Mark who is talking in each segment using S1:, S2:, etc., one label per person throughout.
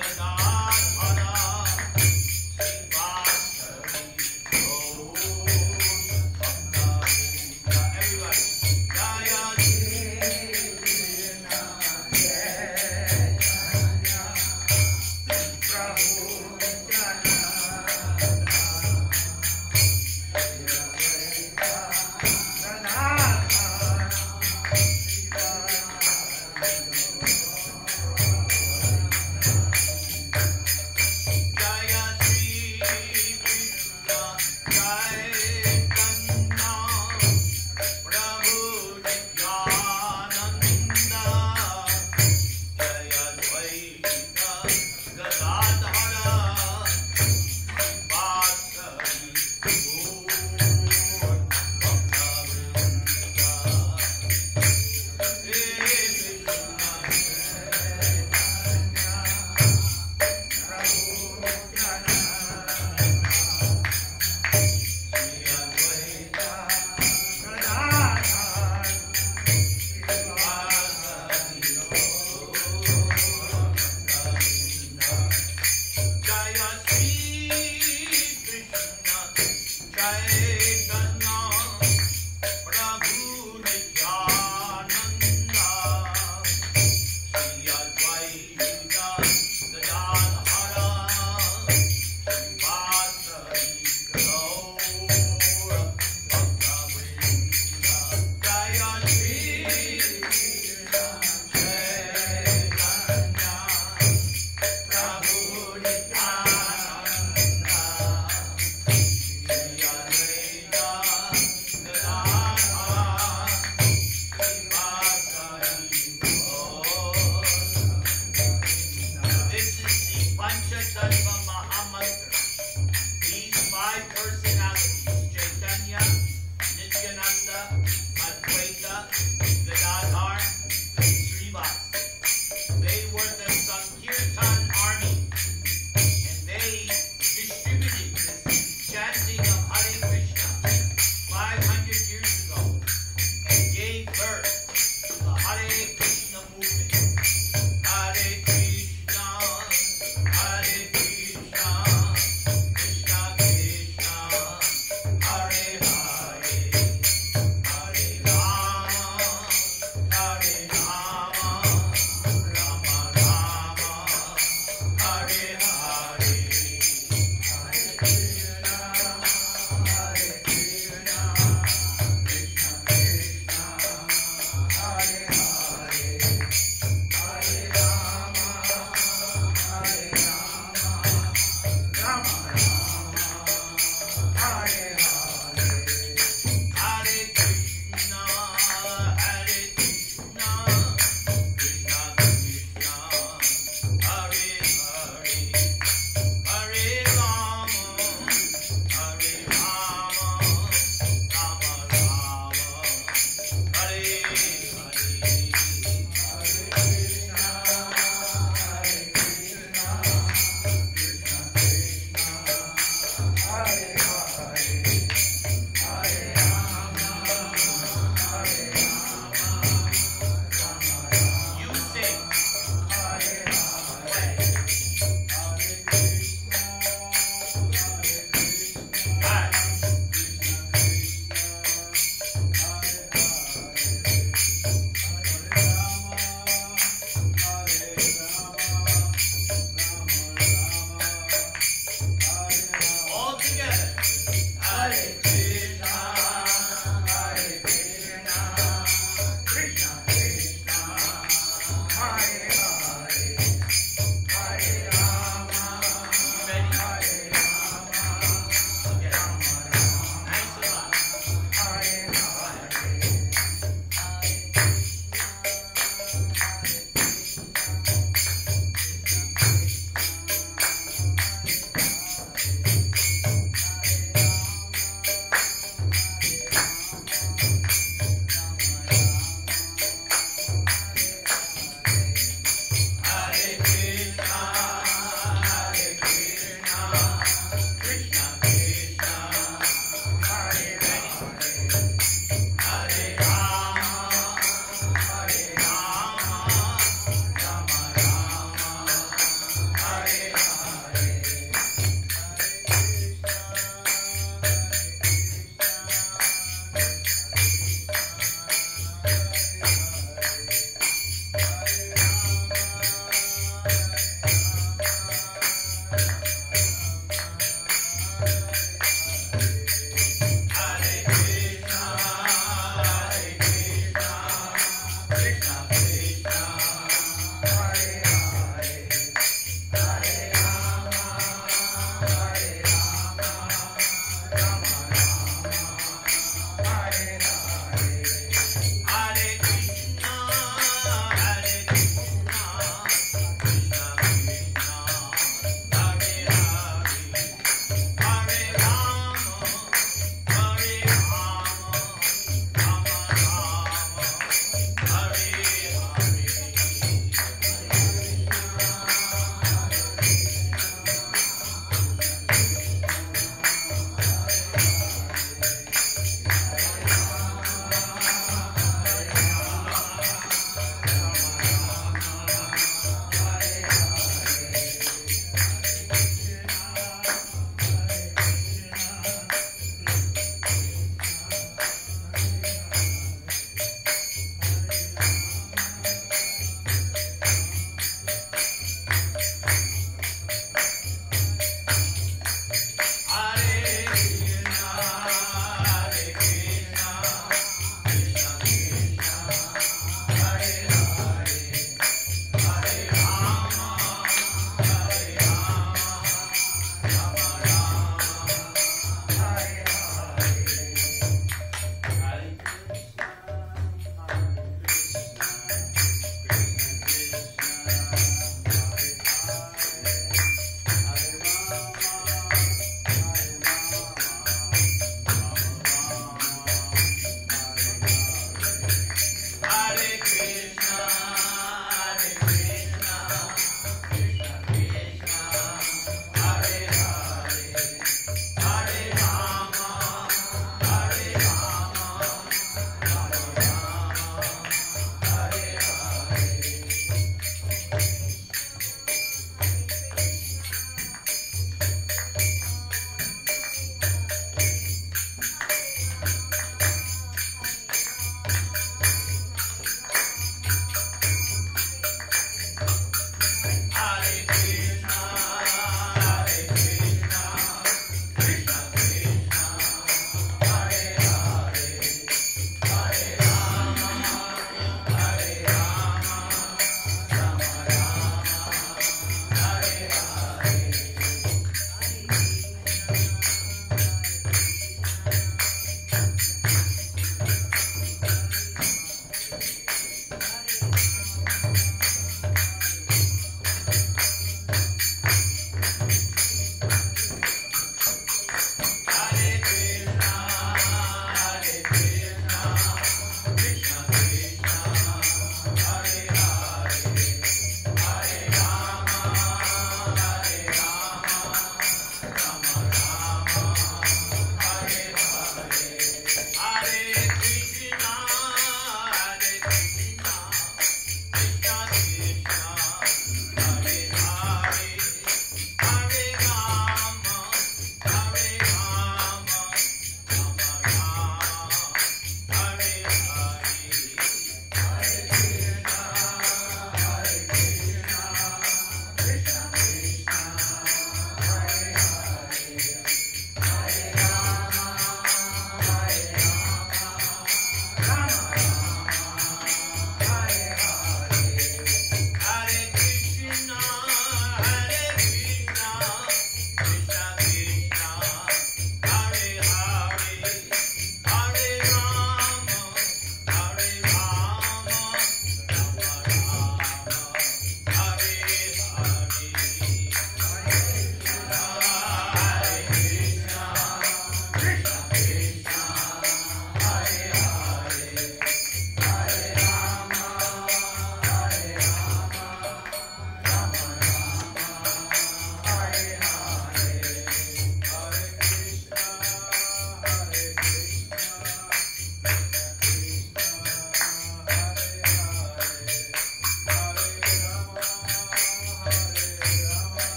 S1: Hare Krishna,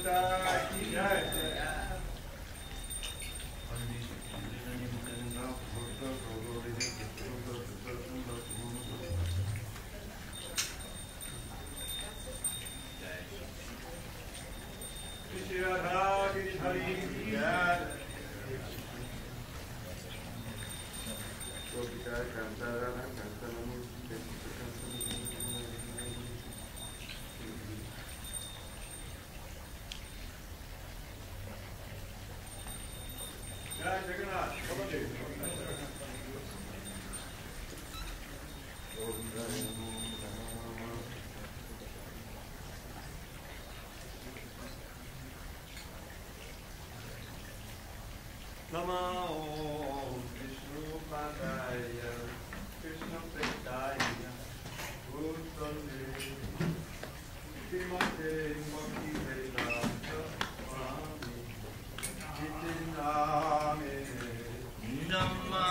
S1: Namo Vishnu Padaya Krishna Prestaya Bhutale Srimate Bhakti Vedanta Swami Nitinamine
S2: Namo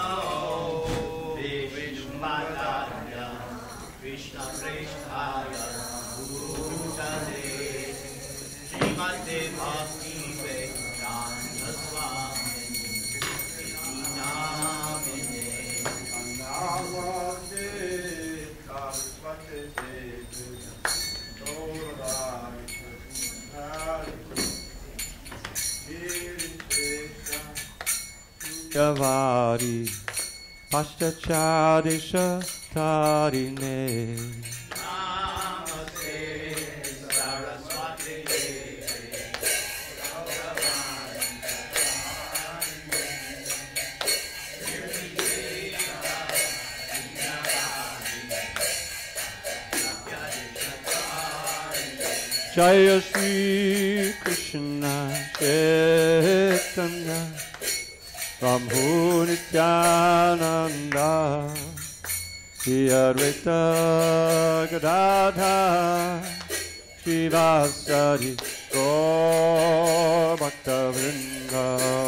S2: Vishnu Padaya Krishna Prestaya Bhutale Srimate Bhakti Vedanta Swami
S3: Yavari Paschachadisha Tarine
S2: Namaste Saraswati
S3: Jaya Shri Krishna Chaitanya Prabhu Nityananda Shri Advaita Gadadhar Shivasari Gaur Bhakta Vrinda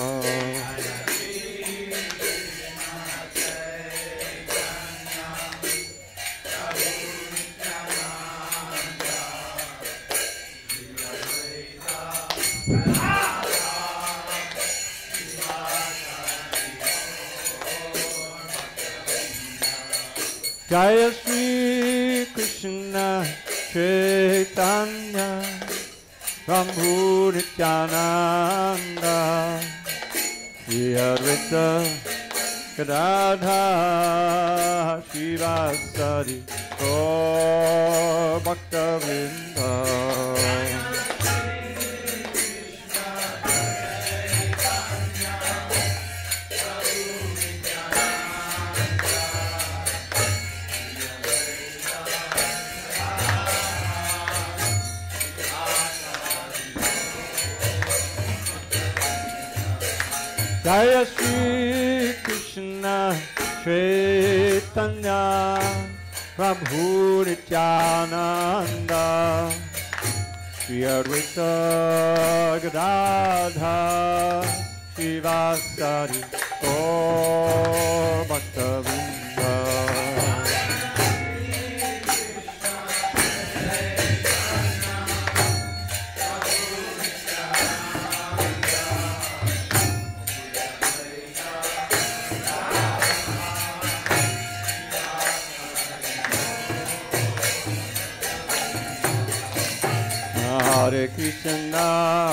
S3: Jaya Shri Krishna Chaitanya Prabhu Nityananda Shri Advaita Gadadhar Shivasari Gaur Bhakta Vrinda Jaya Shri Krishna Chaitanya Prabhu Nityananda Shri Advaita Gadadhar Shivasari Gaur Bhakta Vrinda Hare Krishna,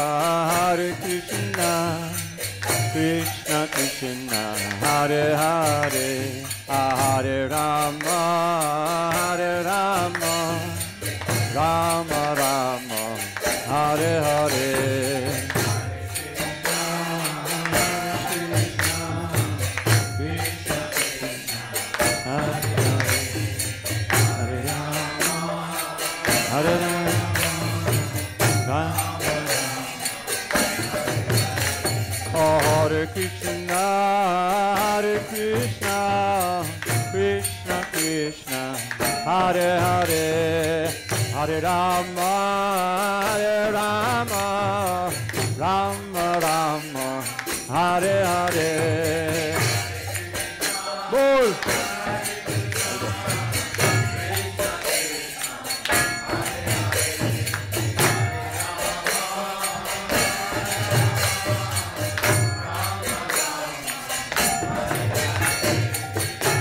S3: Krishna Krishna, Hare Hare, Hare Rama, Rama Rama, Hare Hare. Hare Rama, Hare Krishna, Krishna Krishna, Hare Hare, Hare Rama, Rama Rama, Hare Hare. Bol.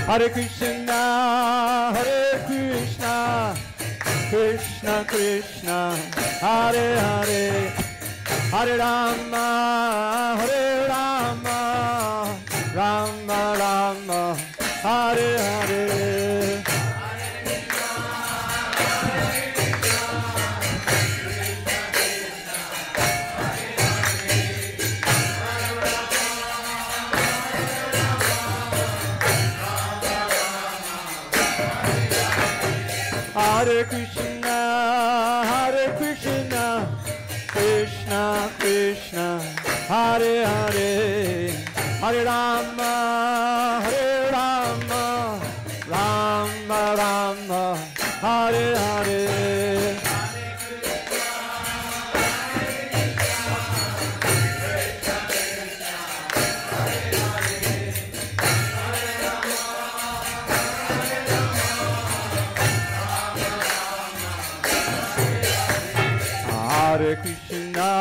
S3: Hare Krishna, Krishna Krishna, Hare Hare, Hare Rama, Rama Rama, Hare Hare. Hare Krishna, Krishna Krishna, Hare Hare, Hare Rama, Rama Rama, Hare Hare. Hare Krishna,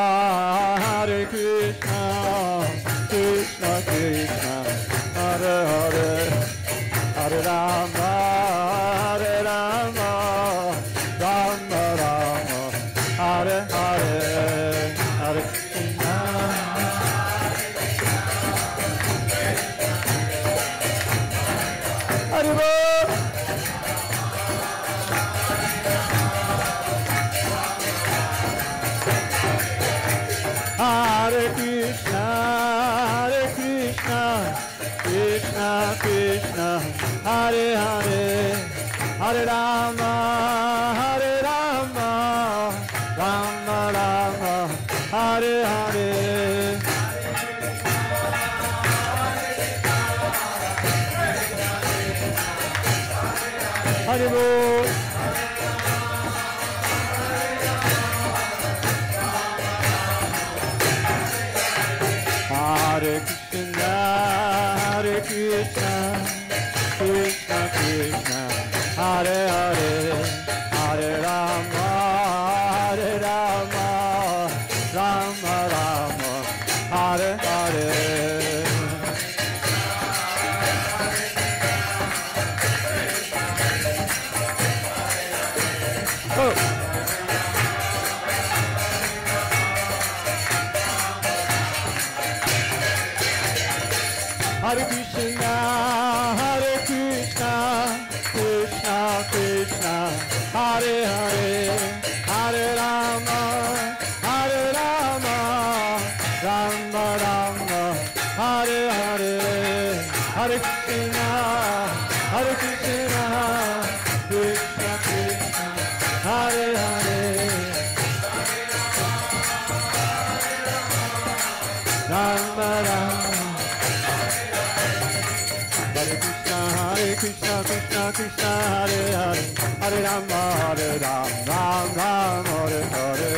S3: Krishna Krishna, Hare Hare, Hare Rama, Rama Rama, Hare Hare, Hare Krishna. Hare Bol. Hare Krishna, Krishna Krishna, Hare Hare, Hare Rama, Rama Rama, Hare Hare. Hare Bol. Hare Krishna, Krishna Krishna, Hare Hare, Hare Rama, Rama Rama, Hare Hare. Oh. Hare Krishna, Krishna Krishna, Hare Hare, Hare Rama, Rama Rama, Hare Hare, Hare Krishna, Krishna Krishna, Hare Hare, Rama Rama. Krishna Krishna, Hare Hare, Hare Rama, Rama Hare Hare.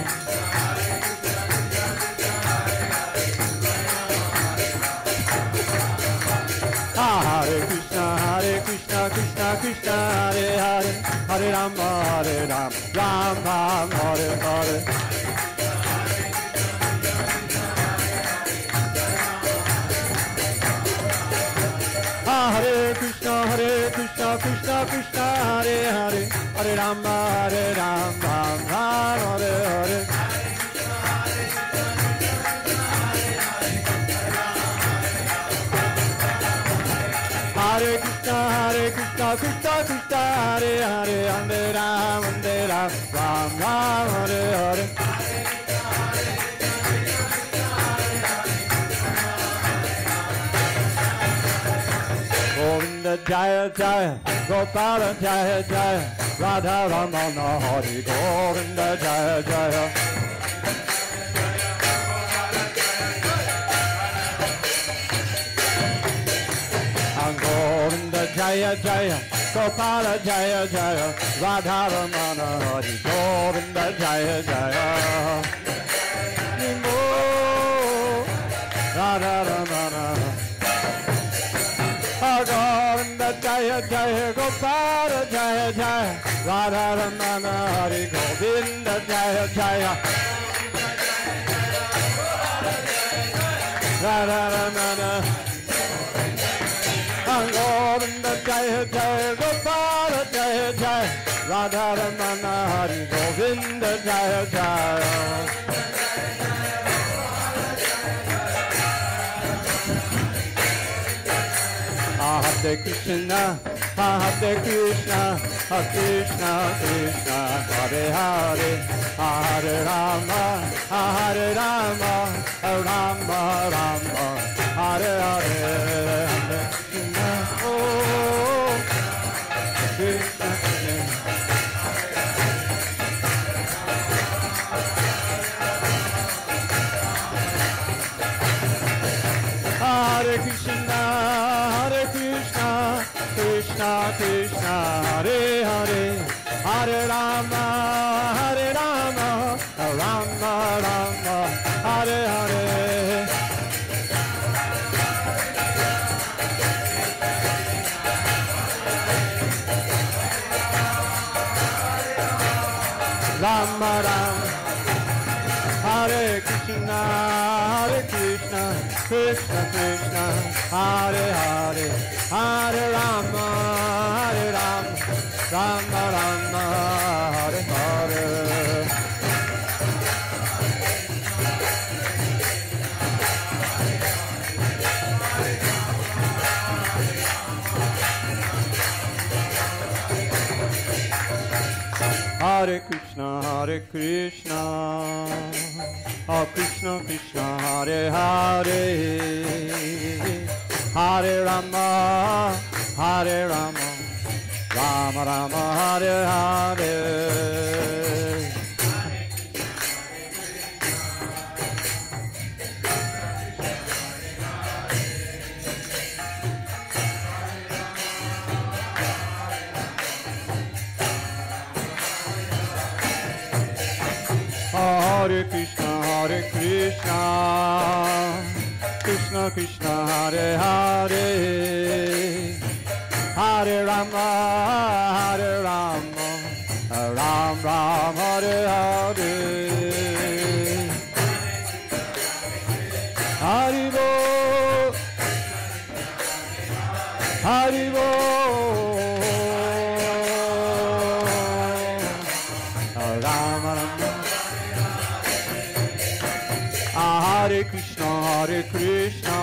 S3: Hare Krishna, Krishna Krishna, Hare Hare, Hare Rama, Rama Hare Hare. Hare Krishna, Krishna Krishna, Hare Hare, Hare Rama, Rama Hare Hare. Hare Krishna, Krishna Krishna, Hare Hare, Hare Rama, Rama Hare Hare. Govinda Jaya Jaya, Gopala Jaya Jaya, Radha Ramana Hari, Govinda Jaya Jaya. Govinda Jaya Jaya, Gopala Jaya Jaya, Radha Ramana Hari, Govinda Jaya Jaya. Nimo Radha Ramana Govinda Jaya Jaya, Gopala Jaya Jaya, Radha Ramana Hari, Govinda Jaya Jaya. Radha Ramana Govinda Gopala Jaya Jaya Radharamana Hari Govinda Jaya Jaya Hare Krishna Hare Krishna Krishna Krishna Hare Hare Hare Rama Hare Rama Rama Rama Hare Hare Hare Krishna Oh Krishna Hare Krishna Krishna Krishna Hare Hare Hare Rama Rama Rama Hare Hare Rama Rama Hare Krishna Krishna Krishna Hare Hare Hare Rama Rama Rama Hare Hare Hare Krishna Krishna Krishna Hare Hare Hare Rama Rama Rama Hare Hare Hare Krishna Krishna Krishna Hare Hare Hare Rama Ram Ram Hare Hare Hari Bol Hari Bol Ram Ram Hare Krishna Krishna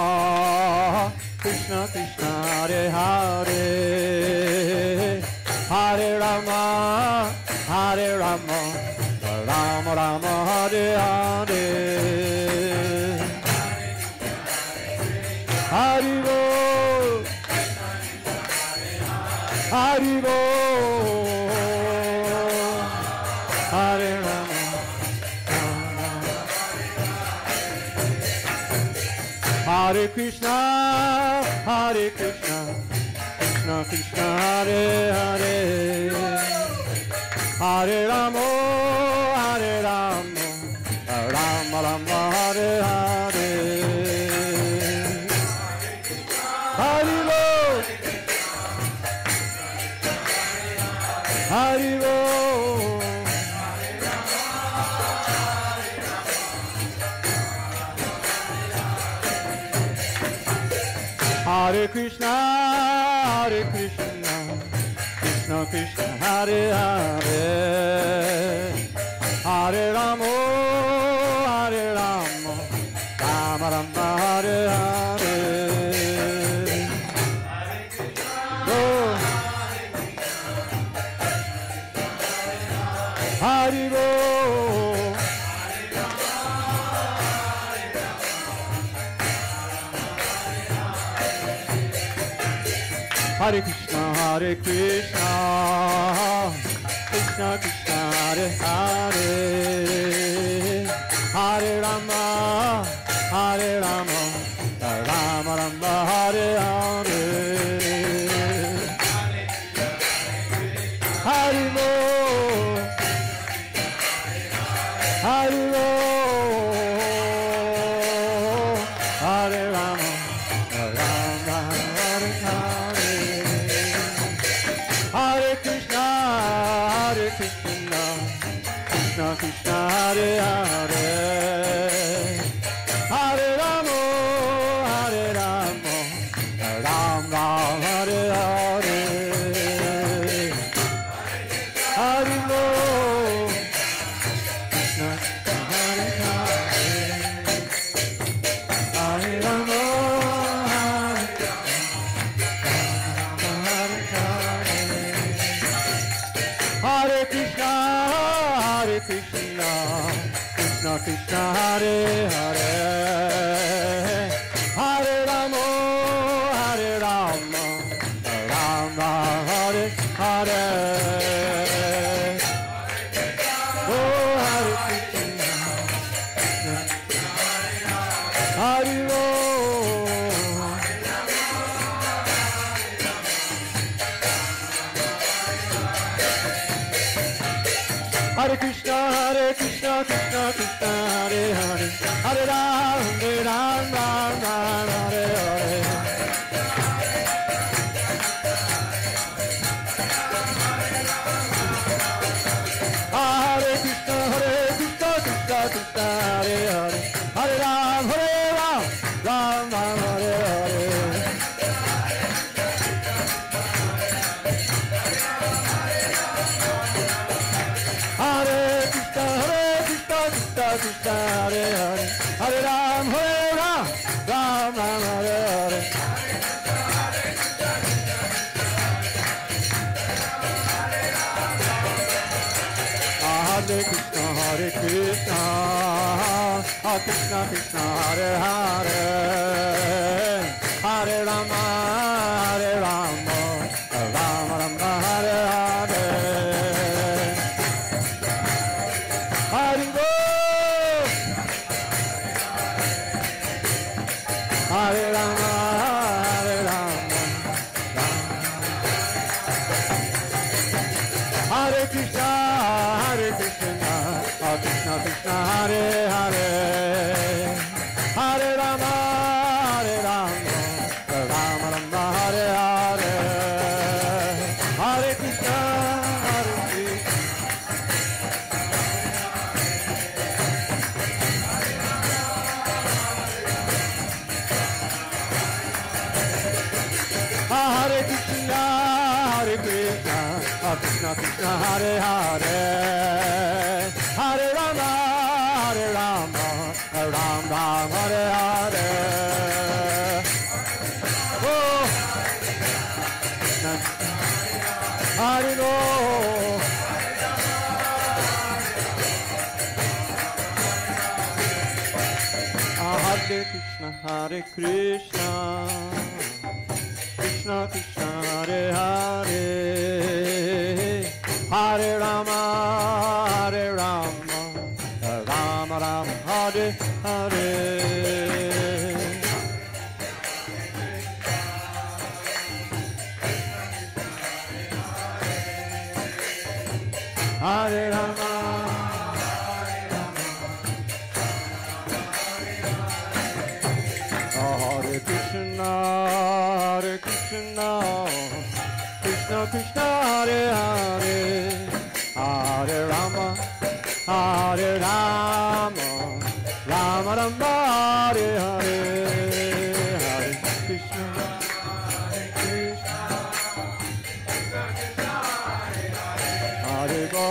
S3: Krishna Hare Hare Hare Rama Rama Rama Hare Hare Hari Bol Hari Bol Hare Rama Hare Krishna Krishna Krishna Hare Hare Hare Rama Rama Rama Hare Hare Hari Bol Hari Bol Hare Krishna Krishna Krishna Hare Hare Hare Rama Rama Rama Hare Hare Oh Hari Bol Hare Krishna Krishna Krishna Hare Hare Hare Rama Rama Rama Hare Hare Hari Bol Hari Bol Hare Rama Rama Hare Hare Hare Krishna Krishna Krishna Hare Hare Hare Rama Rama Rama Hare Hare Krishna, Krishna Krishna, Hare Hare, Hare Rama, Hare Rama, Rama Hare Hare. Oh, Hare Krishna, Hare Rama. Hare Krishna, Krishna Krishna, Hare Hare, Hare Ram, Ram, Hare Hare. Hare Krishna, Krishna Krishna, Hare Hare, Hare Ram, Ram, Hare Hare. Hare Krishna, Hare Hare, Hare Ram, Ram, Hare Hare. Hare Krishna, Krishna Krishna, Hare Hare, Hare Rama, Rama Rama, Hare Hare. Hare Rama, Hare Krishna, Krishna Krishna, Hare Hare, Hare Rama, Rama Rama, Hare Hare. Hare Krishna, Hare Krishna, Krishna Krishna, Hare Hare, Hare Rama, Rama Hare Hare. Oh, Hare Go. Hare Krishna, Krishna Krishna, Hare Hare, Hare Rama, Rama Rama, Hare Hare. Hare Rama, Hare Krishna, Krishna Krishna, Hare Hare, Hare Rama, Rama Rama, Hare Hare. Hare Krishna, Hare Go.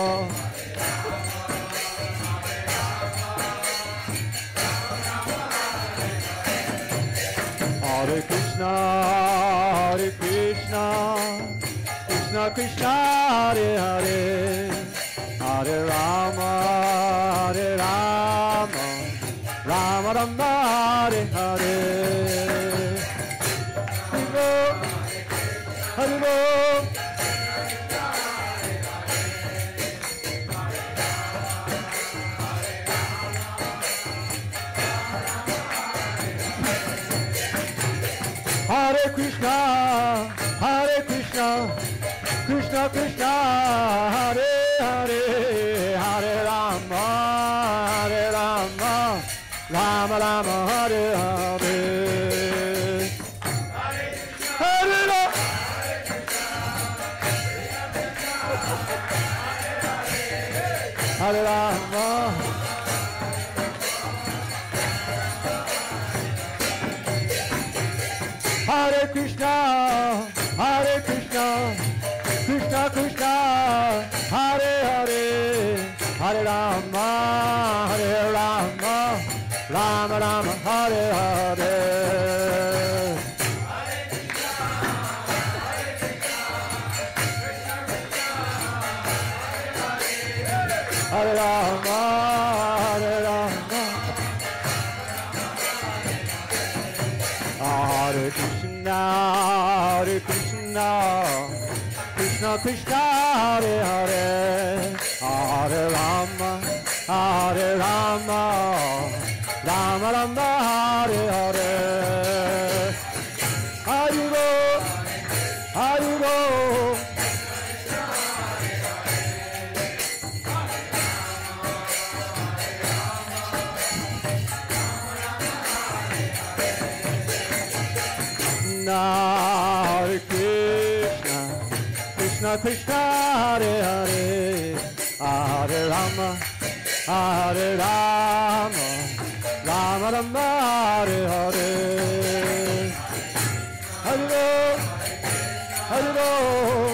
S3: Hare Krishna, Krishna Krishna, Hare Hare, Hare Rama, Rama Rama, Hare Hare. Hare Go. Hare Krishna, Krishna Krishna, Hare Hare, Hare Rama, Rama Rama, Hare Hare. Hare Rama, Hare Rama. Hare Krishna, Krishna Krishna, Hare Hare, Hare Rama, Rama Rama, Hare Hare. Hare Rama, Hare Rama, Hare Krishna, Hare Krishna, Krishna Krishna, Hare Hare, Hare Rama, Hare Rama, Rama Rama, Hare Hare. Hare Hare. Hare Krishna, Krishna Krishna, Hare Hare, Hare Rama, Hare Rama, Rama Rama, Hare Hare. Hare Ram, Hare Ram.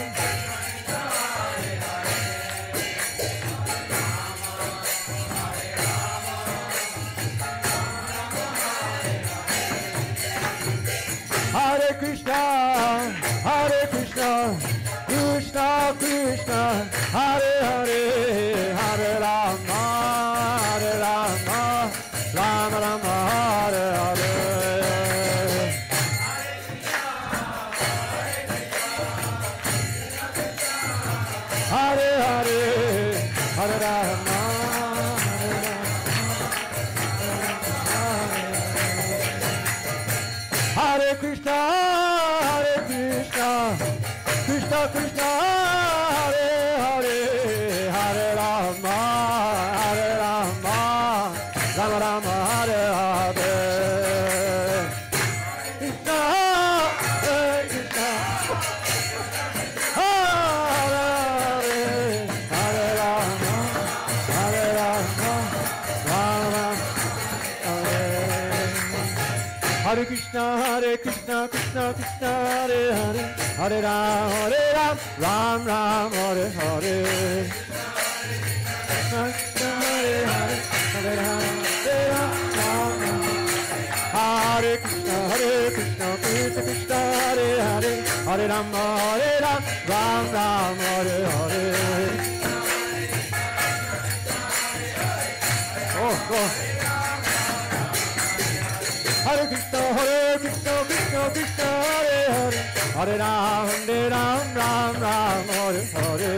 S3: Hare Krishna, Krishna Krishna, Hare Hare, Hare Rama, Rama Rama, Hare Hare. Hare Hare, Hare Rama, Hare Krishna, Krishna Krishna, Hare Hare, Hare Rama, Rama Rama, Hare Hare. Krishna, Krishna, Hare Hare, Hare Rama, Rama Hare. Hare Krishna, Krishna Krishna, Hare Hare, Hare Ram, Ram Ram, Hare Hare. Krishna, Hare Hare, Hare Ram, Ram Ram. Hare Krishna, Krishna Krishna, Hare Hare, Hare Ram, Ram Ram, Hare Hare. Oh, oh. Hare Krishna, Krishna Krishna, Hare Hare, Hare Ram, Ram Ram, Hare Hare.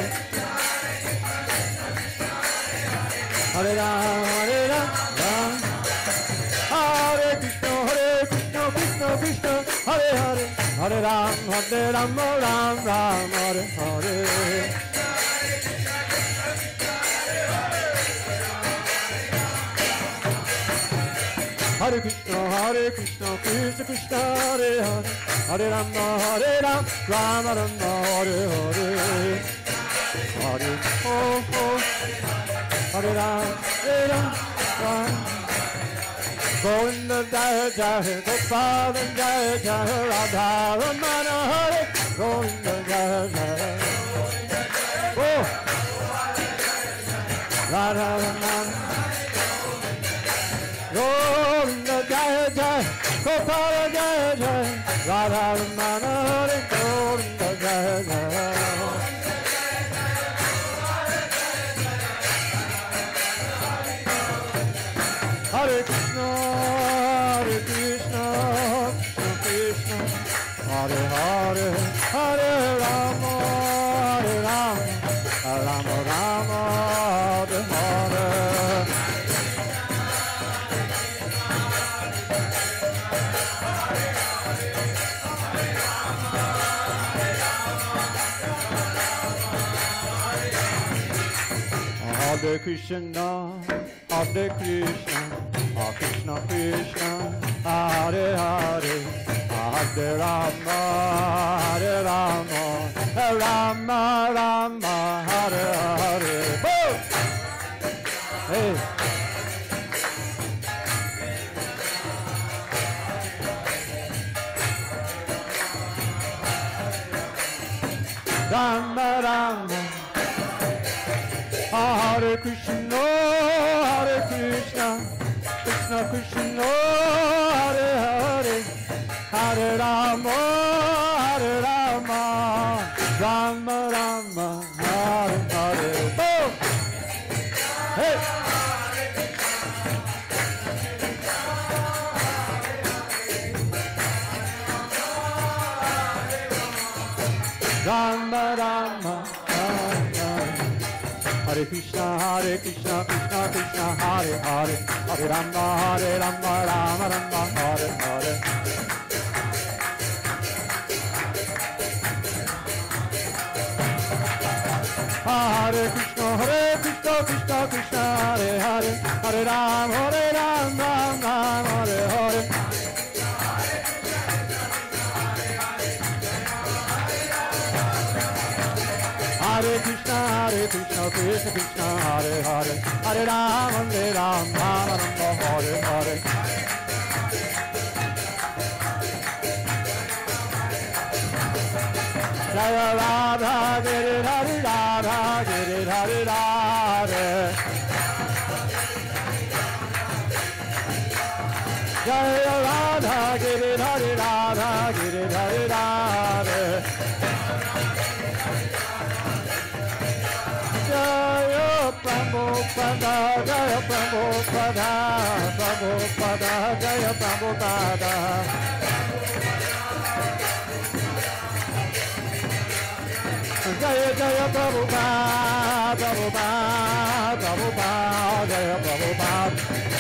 S3: Hare Ram, Ram. Hare Krishna, Krishna Krishna, Hare Hare, Hare Ram, Ram Ram, Hare Hare. Hare Krishna, Krishna Krishna, Hare Hare, Hare Ram, Rama Rama, Hare Hare. Hare Oh, oh, Hare Ram, Ram. Govinda Jaya Jaya, Gopala Jaya Jaya, Radha Ramana Hare, Govinda Jaya Jaya. Oh, Radha Ramana. Govinda Jaya Jaya, Gopala Jaya Jaya, Radha Ramana Hare, Govinda Jaya Jaya. Hare Krishna, Krishna Krishna, Hare Hare, Hare Rama, Rama Rama, Hare Hare. Hare Krishna, Hare Krishna, Krishna Krishna, Hare Hare, Hare Rama, Rama Rama, Hare Hare. Woo! Hey. Rama Rama, Hare Krishna, Krishna Krishna, Hare Hare, Hare Rama, Rama Rama, Hare Hare. Oh! Hey! Rama Rama Rama Hare Krishna Krishna Krishna Hare Hare Hare Rama Rama Rama Hare Hare Hare Krishna Krishna Krishna Hare Hare Hare Ram Ram Hare Hare Hare Krishna Krishna Krishna Hare Hare Hare Ram Ram Hare Hare Jaya Radha Giri Hare Radha Giri Hare Radha Jaya Radha Giri Hare Radha Giri Hare Radha Jaya Prabhupada Jaya Prabhupada Prabhupada Jaya Prabhupada Jaya Jaya Prabhupada Prabhupada Prabhupada Jaya Prabhupada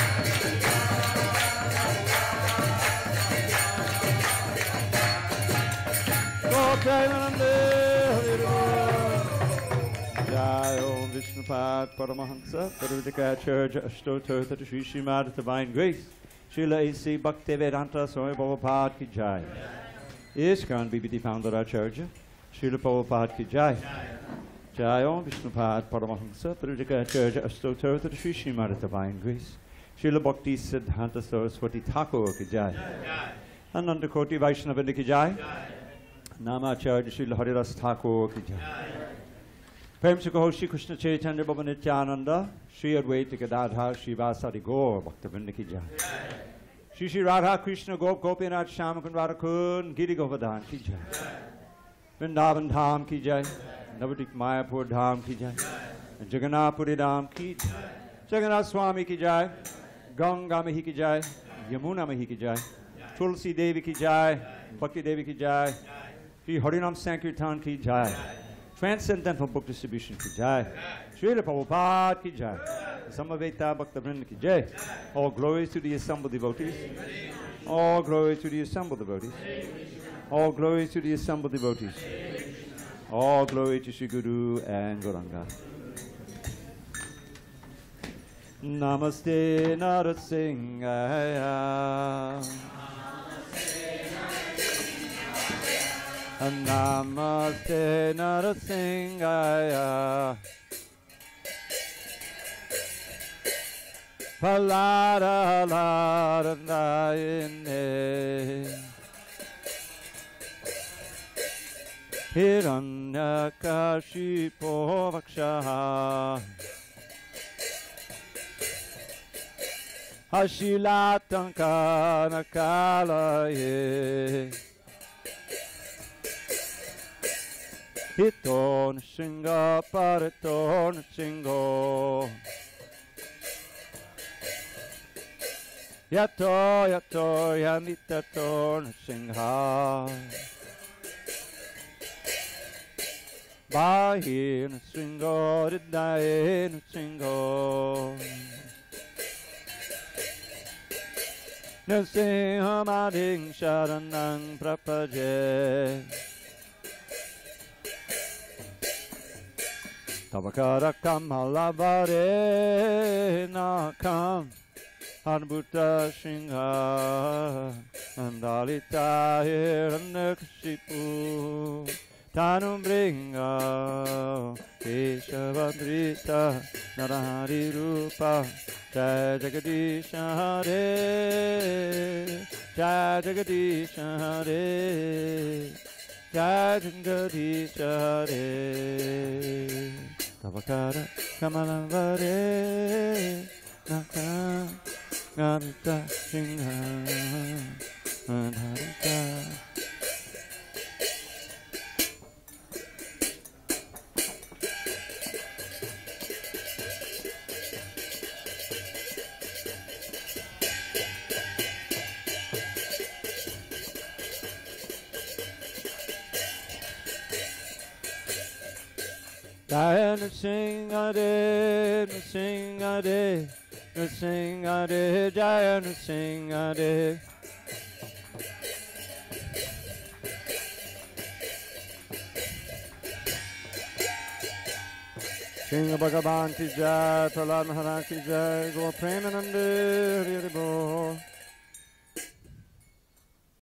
S3: Jai Om Vishnupad Paramahansa Parvadikacharya Ashtotirtha Shri Srimad Divine Grace Srila A.C. Bhaktivedanta Swami Prabhupada Ki Jai ISKCON BBT Founder Acharya Srila Prabhupada Ki Jai Jai Om Vishnupad Paramahansa Parvadikacharya Ashtotirtha Shri Srimad Divine Grace Srila Bhakti Siddhanta Saraswati Thakur Ki Jai Ananda Koti Vaishnavanda Ki Jai Namacharya Srila Haridas Thakur Ki Jai Prem se kaho Shri Krishna Chaitanya Baba Nityananda Shri Advaita Gadadhar Shri Vasadi Gaur Bhaktivinoda Ki Jai Shri Shri Radha Krishna Gop Gopinath Shyamakund Radhakund Giri Govardhan Ki Jai Vrindavan Dham Ki Jai Navadik Mayapur Dham Ki Jai Jagannath Puri Dham Ki Jai Jagannath Swami Ki Jai Ganga Mahi Ki Jai Yamuna Mahi Ki Jai Tulsi Devi Ki Jai Bhakti Devi Ki Jai Shri Harinam Sankirtan Ki Jai Transcendental Book Distribution Ki Jai Srila Prabhupada Ki Jai Samaveta Bhaktivinoda Ki Jai All glories to the assembled devotees All glories to the assembled devotees All glories to the assembled devotees All glory to Shri Guru and Gauranga Namaste Narasimhaya Namaste Narasimhaya Palada Lada Nayane Hiranyakashipo Vakshaha Ashilatanka Nakalaye Hiton Shinga Pariton Shingo Yato Yato Yamitaton Singha Bahin Shingo Ridain Shingo Nrsimhamading Sharanang Prapaje Tavakara Kamalavare Nakam Adbhuta Shingha Andalita Hiranyakashipu Tanubringa Keshavadrita Narahari Rupa Jai Jagadisha Hare Jai Jagadisha Hare Jai Jagadisha Hare Tavakara Kamalavare Nakam Adbhuta Shingha Andalita Jaya Nrsimhade, Nrsimhade, Nrsimhade, Jaya Nrsimhade. Singha Bhagavan ki jai, Prahlad Maharaj ki jai, Gaur Premanande, Hari Hari Bol.